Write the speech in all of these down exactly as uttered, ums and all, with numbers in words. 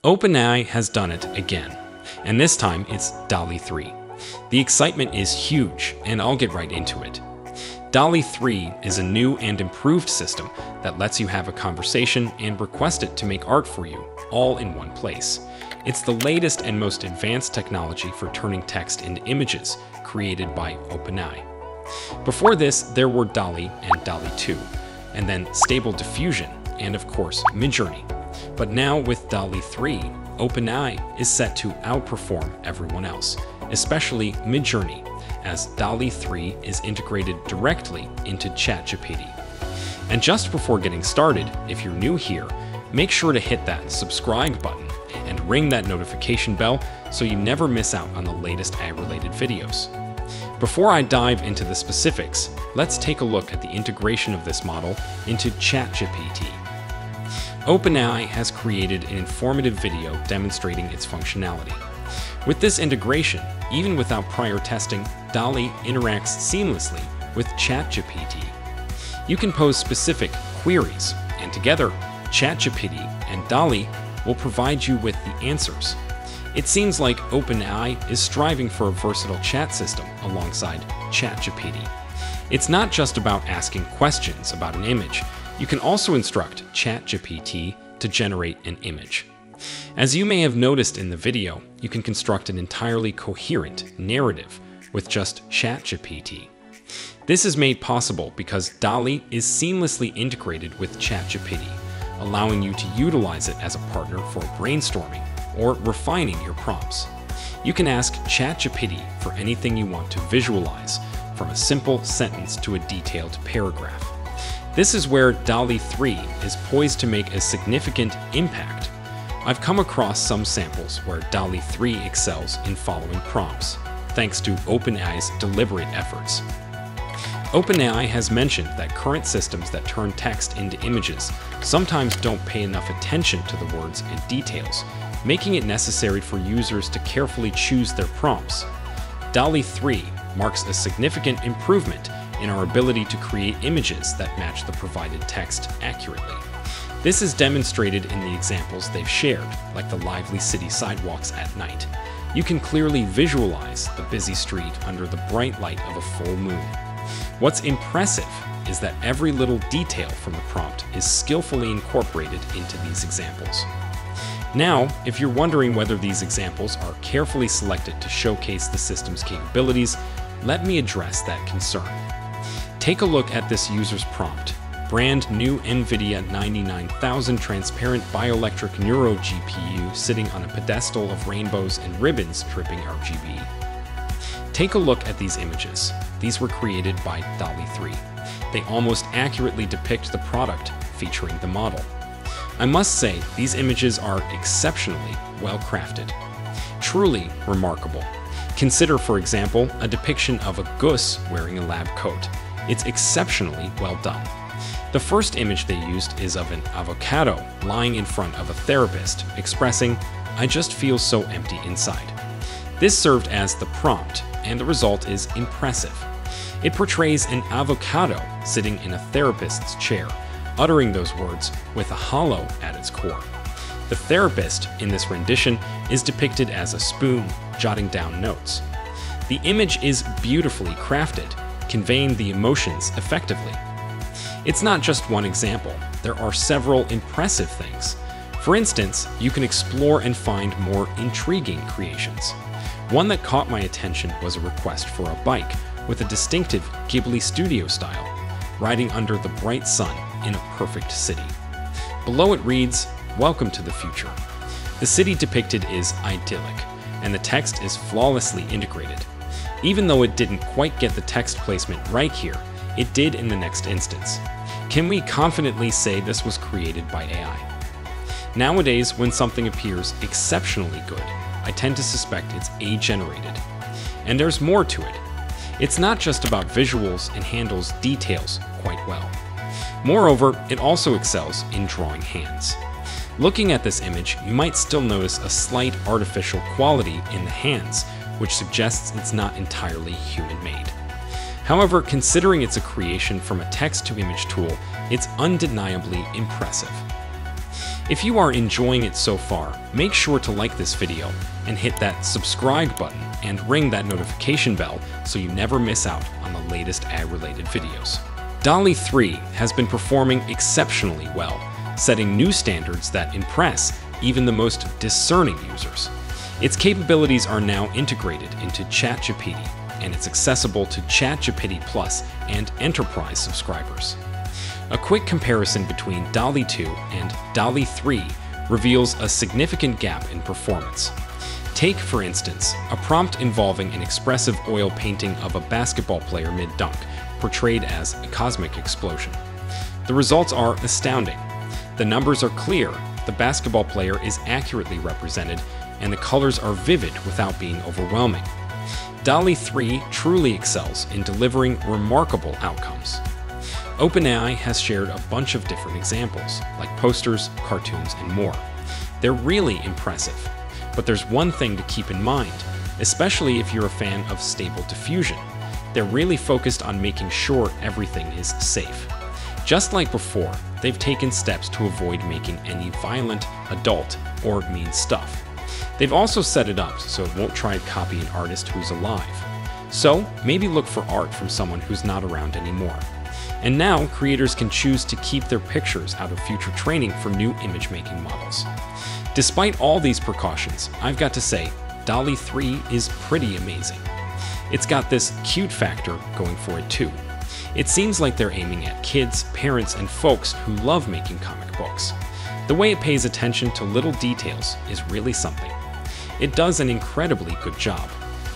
OpenAI has done it again, and this time it's Dall-E three. The excitement is huge, and I'll get right into it. Dall-E three is a new and improved system that lets you have a conversation and request it to make art for you, all in one place. It's the latest and most advanced technology for turning text into images, created by OpenAI. Before this, there were Dall-E and Dall-E two, and then Stable Diffusion, and of course, Midjourney. But now with Dall-E three, OpenAI is set to outperform everyone else, especially Midjourney, as Dall-E three is integrated directly into ChatGPT. And just before getting started, if you're new here, make sure to hit that subscribe button and ring that notification bell so you never miss out on the latest A I-related videos. Before I dive into the specifics, let's take a look at the integration of this model into ChatGPT. OpenAI has created an informative video demonstrating its functionality. With this integration, even without prior testing, Dall-E interacts seamlessly with ChatGPT. You can pose specific queries, and together, ChatGPT and Dall-E will provide you with the answers. It seems like OpenAI is striving for a versatile chat system alongside ChatGPT. It's not just about asking questions about an image. You can also instruct ChatGPT to generate an image. As you may have noticed in the video, you can construct an entirely coherent narrative with just ChatGPT. This is made possible because Dall-E is seamlessly integrated with ChatGPT, allowing you to utilize it as a partner for brainstorming or refining your prompts. You can ask ChatGPT for anything you want to visualize, from a simple sentence to a detailed paragraph. This is where Dall-E three is poised to make a significant impact. I've come across some samples where Dall-E three excels in following prompts, thanks to OpenAI's deliberate efforts. OpenAI has mentioned that current systems that turn text into images sometimes don't pay enough attention to the words and details, making it necessary for users to carefully choose their prompts. Dall-E three marks a significant improvement in our ability to create images that match the provided text accurately. This is demonstrated in the examples they've shared, like the lively city sidewalks at night. You can clearly visualize the busy street under the bright light of a full moon. What's impressive is that every little detail from the prompt is skillfully incorporated into these examples. Now, if you're wondering whether these examples are carefully selected to showcase the system's capabilities, let me address that concern. Take a look at this user's prompt. Brand new NVIDIA ninety-nine thousand transparent bioelectric Neuro G P U sitting on a pedestal of rainbows and ribbons dripping R G B. Take a look at these images. These were created by Dall-E three. They almost accurately depict the product featuring the model. I must say, these images are exceptionally well crafted. Truly remarkable. Consider, for example, a depiction of a goose wearing a lab coat. It's exceptionally well done. The first image they used is of an avocado lying in front of a therapist, expressing, "I just feel so empty inside." This served as the prompt, and the result is impressive. It portrays an avocado sitting in a therapist's chair, uttering those words with a hollow at its core. The therapist in this rendition is depicted as a spoon, jotting down notes. The image is beautifully crafted, conveying the emotions effectively. It's not just one example. There are several impressive things. For instance, you can explore and find more intriguing creations. One that caught my attention was a request for a bike with a distinctive Ghibli studio style, riding under the bright sun in a perfect city. Below it reads, "Welcome to the future." The city depicted is idyllic, and the text is flawlessly integrated. Even though it didn't quite get the text placement right here, it did in the next instance. Can we confidently say this was created by A I? Nowadays, when something appears exceptionally good, I tend to suspect it's A I-generated. And there's more to it. It's not just about visuals and handles details quite well. Moreover, it also excels in drawing hands. Looking at this image, you might still notice a slight artificial quality in the hands, which suggests it's not entirely human-made. However, considering it's a creation from a text-to-image tool, it's undeniably impressive. If you are enjoying it so far, make sure to like this video and hit that subscribe button and ring that notification bell so you never miss out on the latest A I-related videos. Dall-E three has been performing exceptionally well, setting new standards that impress even the most discerning users. Its capabilities are now integrated into ChatGPT, and it's accessible to ChatGPT Plus and Enterprise subscribers. A quick comparison between Dall-E two and Dall-E three reveals a significant gap in performance. Take, for instance, a prompt involving an expressive oil painting of a basketball player mid-dunk, portrayed as a cosmic explosion. The results are astounding. The numbers are clear, the basketball player is accurately represented, and the colors are vivid without being overwhelming. Dall-E three truly excels in delivering remarkable outcomes. OpenAI has shared a bunch of different examples, like posters, cartoons, and more. They're really impressive. But there's one thing to keep in mind, especially if you're a fan of Stable Diffusion. They're really focused on making sure everything is safe. Just like before, they've taken steps to avoid making any violent, adult, or mean stuff. They've also set it up so it won't try to copy an artist who's alive. So maybe look for art from someone who's not around anymore. And now, creators can choose to keep their pictures out of future training for new image-making models. Despite all these precautions, I've got to say, Dall-E three is pretty amazing. It's got this cute factor going for it too. It seems like they're aiming at kids, parents, and folks who love making comic books. The way it pays attention to little details is really something. It does an incredibly good job.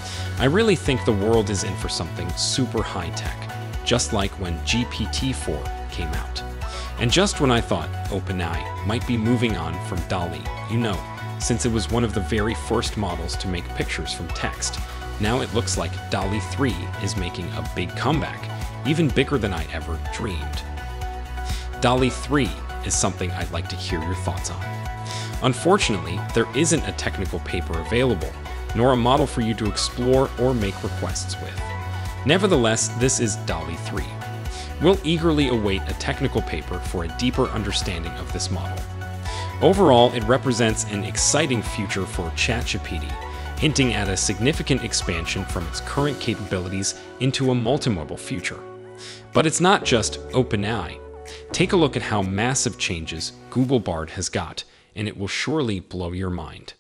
I really think the world is in for something super high-tech, just like when G P T four came out. And just when I thought OpenAI might be moving on from Dall-E, you know, since it was one of the very first models to make pictures from text, now it looks like Dall-E three is making a big comeback, even bigger than I ever dreamed. Dall-E three is something I'd like to hear your thoughts on. Unfortunately, there isn't a technical paper available, nor a model for you to explore or make requests with. Nevertheless, this is Dall-E three. We'll eagerly await a technical paper for a deeper understanding of this model. Overall, it represents an exciting future for ChatGPT, hinting at a significant expansion from its current capabilities into a multimodal future. But it's not just OpenAI. Take a look at how massive changes Google Bard has got, and it will surely blow your mind.